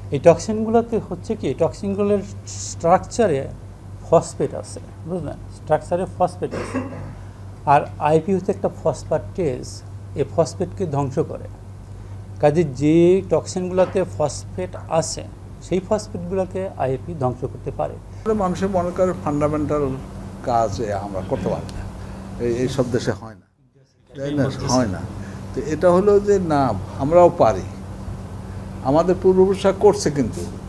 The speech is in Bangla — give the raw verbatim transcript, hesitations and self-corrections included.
এই টক্সিনগুলোতে হচ্ছে কি, টক্সিনগুলোর স্ট্রাকচারে ফসফেট আছে, বুঝলেন, স্ট্রাকচারে ফসফেট আছে। আর আইপি হচ্ছে একটা ফসফেটেজ, এই ফসফেটকে ধ্বংস করে। কাজে যে টক্সিনগুলোতে ফসফেট আছে সেই ফসফেটগুলোকে আইপি ধ্বংস করতে পারে। মানুষের মনে করে ফান্ডামেন্টাল কাজ আমরা করতে পারি না, এই সব দেশে হয় না, তাই না? হয় না। তো এটা হলো যে না, আমরাও পারি, আমাদের পূর্বপুরুষরা করছে কিন্তু